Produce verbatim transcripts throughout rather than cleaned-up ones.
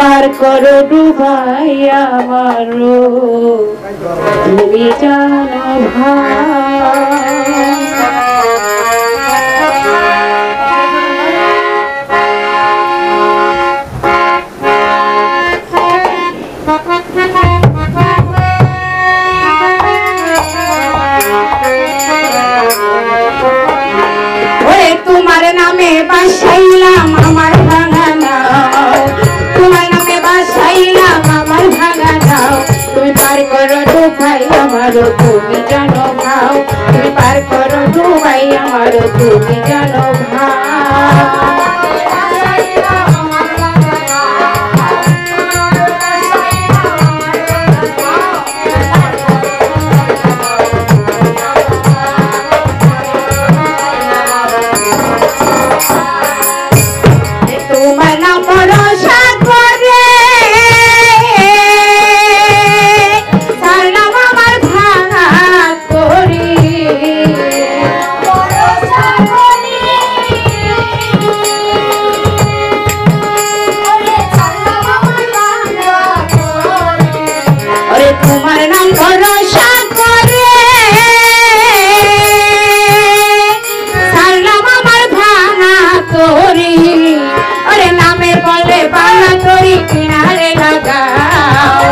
পার করো ডুবাই আমারো তুমি জানো ভাই। তোমার নামে বাসাইলাম আমার ভাঙা নাও, তোমার নামে বাসাইলাম আমার ভাঙা নাও, তুমি পার করো ডুবাই আমারো তুমি জানো ভাও, তুমি পার করো ডুবাই আমারো তুমি জানো ভাও। তোমার নাম ভরসা করে সারলাম আমার ভাঙা তরি, ওরে নামের বলে ভাঙা তরি কিনারে লাগাও,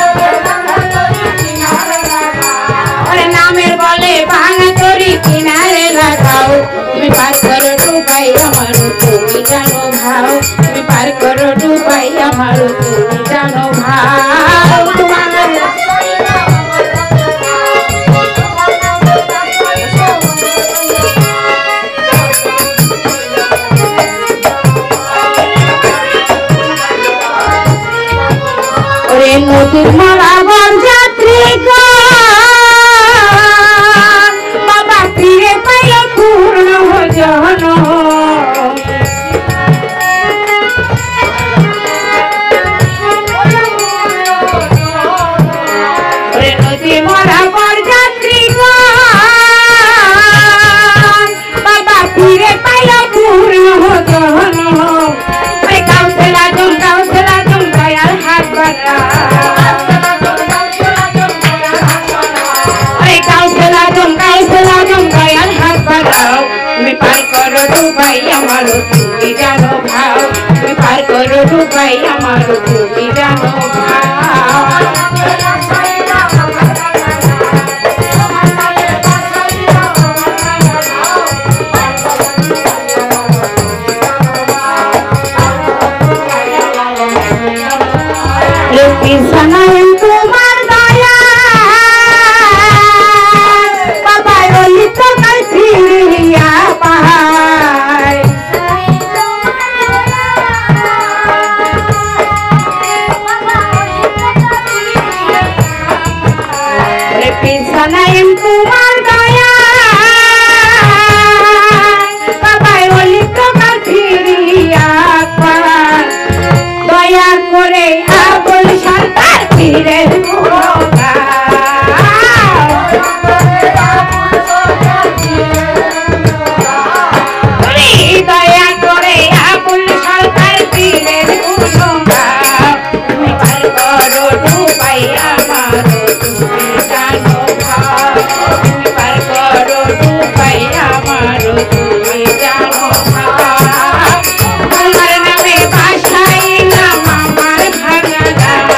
ওরে নামের বলে ভাঙা তরি কিনারে লাগাও, তুমি পার করো ডুবাই আমারো তুমি জানো ভাও, তুমি পার করো ডুবাই আমারো তুমি জানো ভাও। নদীর মারা বন যাত্রী বাবা ফিরে পাইল পূর্ণ জন, নদী মারা বন যাত্রী বাবা ফিরে পাইল পূর্ণ জন, কাউসেলা জন কাউসেলা জন দয়াল হাত বাড়া, তুমি পার করো ডুবাই আমারো তুমি জানো ভাও, তুমি পার করো ডুবাই আমারো তুমি জানো ভাও। তোমার দয়া বাবা ওই তো কাল ফিরিয়া পায়, পিছনায় তোমার দয়া বাবা ওই তো কাল ফিরিয়া পায়, দয়া করে আবুল সরকার পীরের দয়া করে আবুল সরকার পীরের তুমি পার করো ডুবাই আমারো তুমি জানো ভাও, তুমি পার করো ডুবাই আমারো তুমি জানো ভাও। তোমার নামে বাসাইলাম আমার ভাঙা নাও,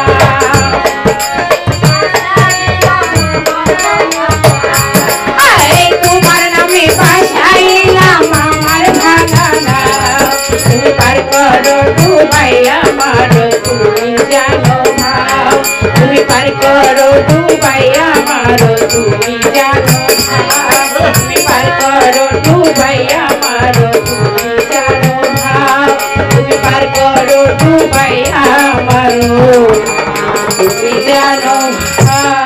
তোমার নামে বাসাইলাম আমার ভাঙা নাও, তুমি পার করো ডুবাই আমারো তুমি জানো ভাও, তুমি পার করো ডুবাই আমারো তুমি জানো ভাও, তুমি পার করো ডুবাই আমারো তুমি জানো ভাও, তুমি পার করো ডুবাই আমারো তুমি জানো ভাও।